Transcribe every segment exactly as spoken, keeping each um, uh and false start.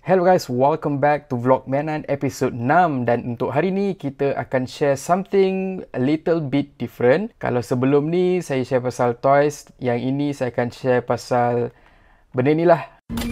Hello guys, welcome back to Vlog Mainan episod enam dan untuk hari ni kita akan share something a little bit different. Kalau sebelum ni saya share pasal toys, yang ini saya akan share pasal benda ni lah.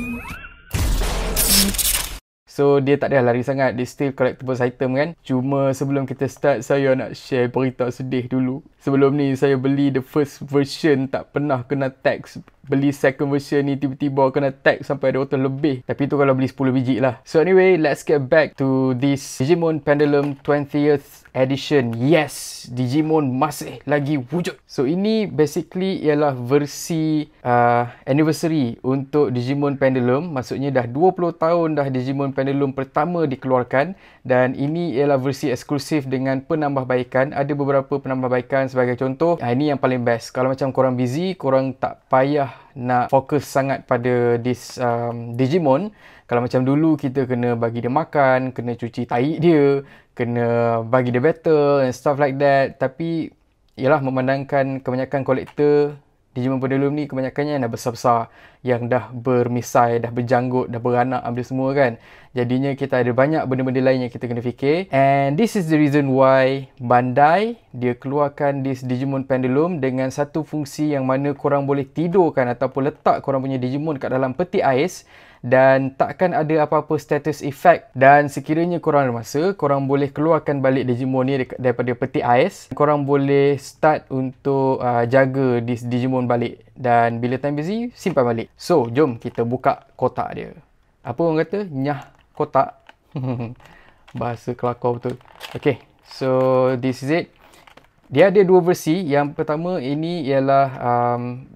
So dia tak ada lari sangat, dia still collectibles item kan. Cuma sebelum kita start, saya nak share berita sedih dulu. Sebelum ni saya beli the first version, tak pernah kena tax. Beli second version ni tiba-tiba kena tax sampai dua ratus lebih. Tapi tu kalau beli sepuluh biji lah. So anyway, let's get back to this Digimon Pendulum twentieth edition. Yes, Digimon masih lagi wujud. So ini basically ialah versi uh, anniversary untuk Digimon Pendulum. Maksudnya dah dua puluh tahun dah Digimon Pendulum pertama dikeluarkan. Dan ini ialah versi eksklusif dengan penambahbaikan. Ada beberapa penambahbaikan sebagai contoh. Uh, ini yang paling best. Kalau macam korang busy, korang tak payah nak fokus sangat pada this um, Digimon. Kalau macam dulu kita kena bagi dia makan, kena cuci tahi dia, kena bagi dia battle and stuff like that. Tapi ialah memandangkan kebanyakan kolektor Digimon Pendulum ni kebanyakannya dah besar-besar, yang dah bermisai, dah berjanggut, dah beranak ambil semua kan. Jadinya kita ada banyak benda-benda lain yang kita kena fikir. And this is the reason why Bandai dia keluarkan this Digimon Pendulum dengan satu fungsi yang mana korang boleh tidurkan ataupun letak korang punya Digimon kat dalam peti ais. Dan takkan ada apa-apa status effect. Dan sekiranya korang ada masa, korang boleh keluarkan balik Digimon ni daripada peti ais. Korang boleh start untuk uh, jaga this Digimon balik. Dan bila time busy, simpan balik. So, jom kita buka kotak dia. Apa orang kata? Nyah kotak. Bahasa kelakar betul. Okay, so this is it. Dia ada dua versi. Yang pertama ini ialah um,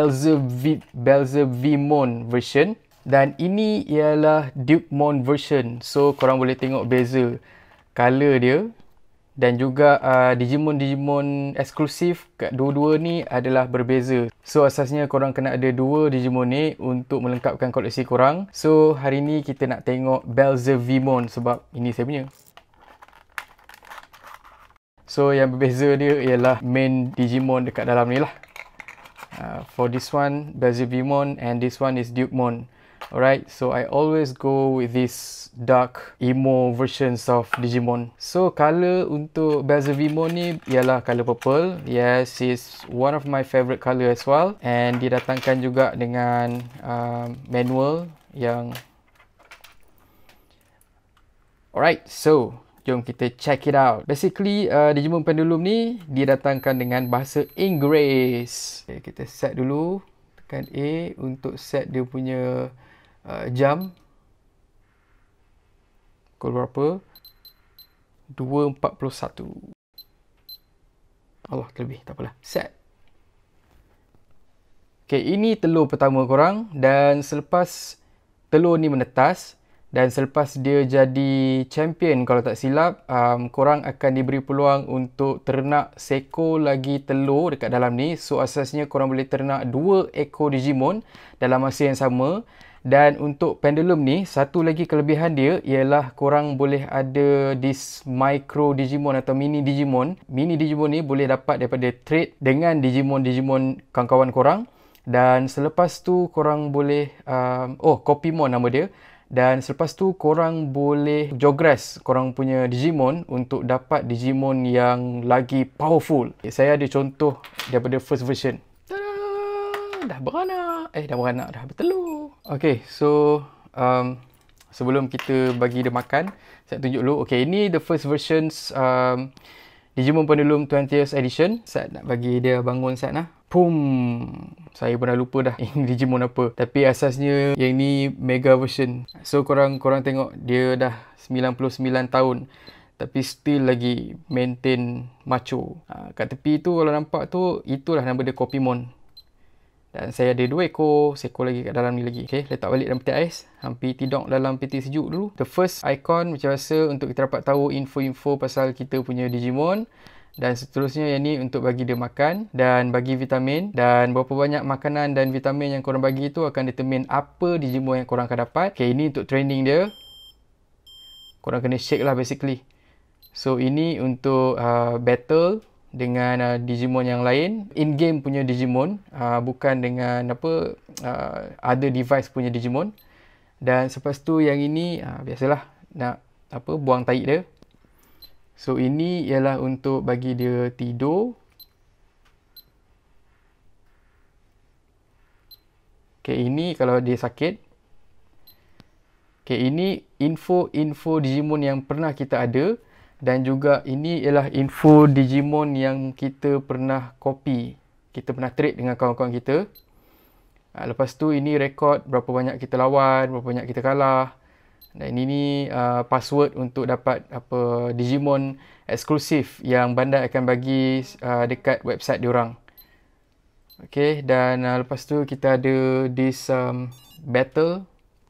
Belzevimon version. Dan ini ialah Dukemon version. So korang boleh tengok beza color dia. Dan juga uh, Digimon-Digimon eksklusif kat dua-dua ni adalah berbeza. So asasnya korang kena ada dua Digimon ni untuk melengkapkan koleksi korang. So hari ni kita nak tengok Belzevimon sebab ini saya punya. So yang berbeza dia ialah main Digimon dekat dalam ni lah. Uh, for this one Belzevimon and this one is Dukemon. Alright, so I always go with this dark emo versions of Digimon. So color untuk Belzevimon ni ialah color purple. Yes, it's one of my favorite color as well. And didatangkan juga dengan um, manual yang... Alright, so jom kita check it out. Basically, uh, Digimon Pendulum ni didatangkan dengan bahasa Inggeris. Okay, kita set dulu. Tekan A untuk set dia punya Uh, jam. Pukul berapa? dua empat puluh satu. Allah, terlebih. Tak apalah. Set. Okay, ini telur pertama korang. Dan selepas telur ni menetas, dan selepas dia jadi champion, kalau tak silap, um, korang akan diberi peluang untuk ternak seekor lagi telur dekat dalam ni. So asasnya korang boleh ternak dua ekor Digimon dalam masa yang sama. Dan untuk Pendulum ni, satu lagi kelebihan dia ialah korang boleh ada this micro Digimon atau mini Digimon. Mini Digimon ni boleh dapat daripada trade dengan Digimon-Digimon kawan-kawan korang. Dan selepas tu korang boleh, um, oh Copymon nama dia. Dan selepas tu korang boleh progress korang punya Digimon untuk dapat Digimon yang lagi powerful. Okay, saya ada contoh daripada first version. Dah beranak. Eh, dah beranak, dah bertelur. Okay, so um, sebelum kita bagi dia makan, saya tunjuk dulu. Okay, ini the first versions um, Digimon Pendulum twentieth edition. Saya nak bagi dia bangun set lah. Pum. Saya pun dah lupa dah ini Digimon apa. Tapi asasnya yang ni mega version. So korang korang tengok dia dah sembilan puluh sembilan tahun. Tapi still lagi maintain macho. Ha, kat tepi tu kalau nampak tu, itulah nama dia Copymon. Dan saya ada dua ekor, seekor lagi kat dalam ni lagi. Okay, letak balik dalam peti ais. Hampir tidur dalam peti sejuk dulu. The first icon macam biasa untuk kita dapat tahu info-info pasal kita punya Digimon. Dan seterusnya yang ni untuk bagi dia makan dan bagi vitamin. Dan berapa banyak makanan dan vitamin yang korang bagi tu akan determine apa Digimon yang korang akan dapat. Okay, ini untuk training dia. Korang kena shake lah basically. So ini untuk uh, battle dengan uh, Digimon yang lain, in-game punya Digimon, uh, bukan dengan apa uh, other device punya Digimon. Dan selepas tu yang ini, ha, biasalah nak apa buang tahi dia. So ini ialah untuk bagi dia tidur. Okay, ini kalau dia sakit. Okay, ini info-info Digimon yang pernah kita ada. Dan juga ini ialah info Digimon yang kita pernah copy. Kita pernah trade dengan kawan-kawan kita. Ha, lepas tu ini rekod berapa banyak kita lawan, berapa banyak kita kalah. Dan ini uh, password untuk dapat apa Digimon eksklusif yang Bandai akan bagi uh, dekat website diorang. Okay, dan uh, lepas tu kita ada this um, battle.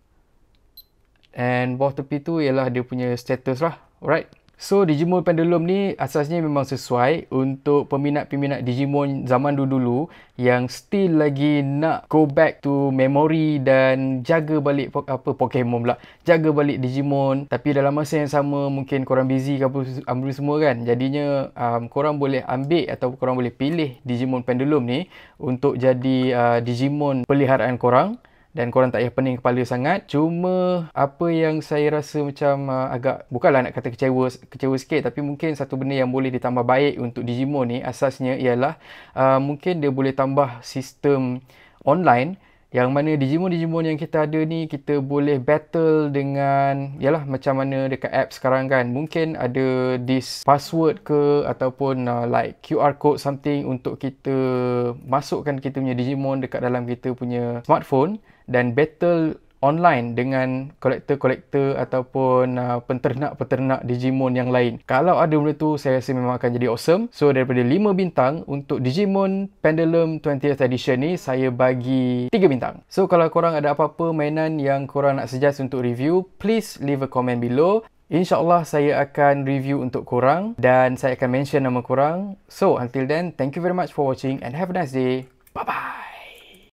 And bawah tepi tu ialah dia punya status lah. Alright. So Digimon Pendulum ni asasnya memang sesuai untuk peminat-peminat Digimon zaman dulu-dulu yang still lagi nak go back to memory dan jaga balik apa Pokemon pula. Jaga balik Digimon, tapi dalam masa yang sama mungkin korang busy ke apa, apa semua kan. Jadinya um, korang boleh ambil atau korang boleh pilih Digimon Pendulum ni untuk jadi uh, Digimon peliharaan korang. Dan korang tak payah pening kepala sangat. Cuma apa yang saya rasa macam uh, agak, bukanlah nak kata kecewa kecewa sikit, tapi mungkin satu benda yang boleh ditambah baik untuk Digimon ni asasnya ialah uh, mungkin dia boleh tambah sistem online yang mana Digimon-Digimon yang kita ada ni kita boleh battle dengan, yalah macam mana dekat app sekarang kan. Mungkin ada this password ke ataupun uh, like Q R code something untuk kita masukkan kita punya Digimon dekat dalam kita punya smartphone dan battle online dengan kolektor-kolektor ataupun uh, penternak-penternak Digimon yang lain. Kalau ada benda tu, saya rasa memang akan jadi awesome. So daripada lima bintang untuk Digimon Pendulum twentieth Edition ni, saya bagi tiga bintang. So kalau korang ada apa-apa mainan yang korang nak suggest untuk review, please leave a comment below. InsyaAllah saya akan review untuk korang dan saya akan mention nama korang. So until then, thank you very much for watching and have a nice day. Bye-bye.